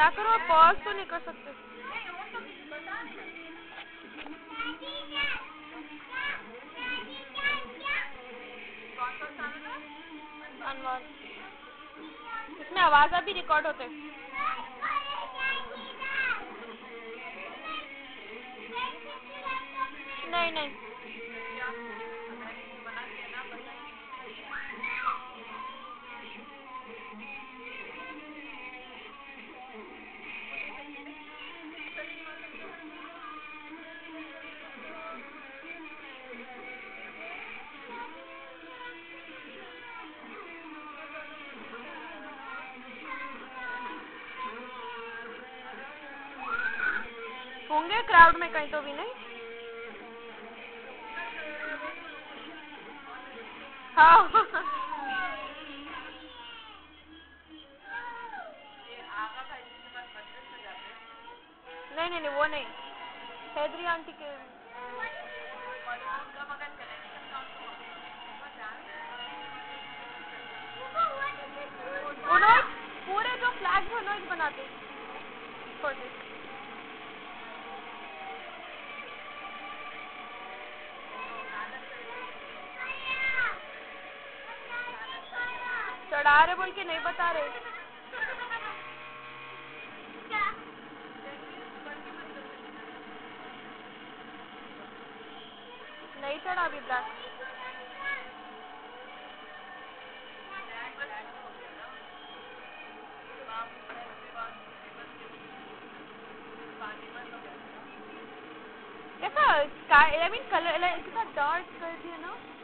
क्या करो, पॉज तो नहीं कर सकते। अनवर, इसमें आवाज अभी रिकॉर्ड होते। नहीं नहीं, होंगे क्राउड में कहीं तो भी नहीं। हाँ नहीं नहीं नहीं, वो नहीं, हैदरी आंटी के उन्होंने पूरे जो फ्लैग उन्होंने बनाते चढ़ा रहे बोल के नहीं बता रहे। नहीं चढ़ा अभी ब्लैक। कैसा स्काई, आई मीन कलर कितना डार्क कर दिया ना।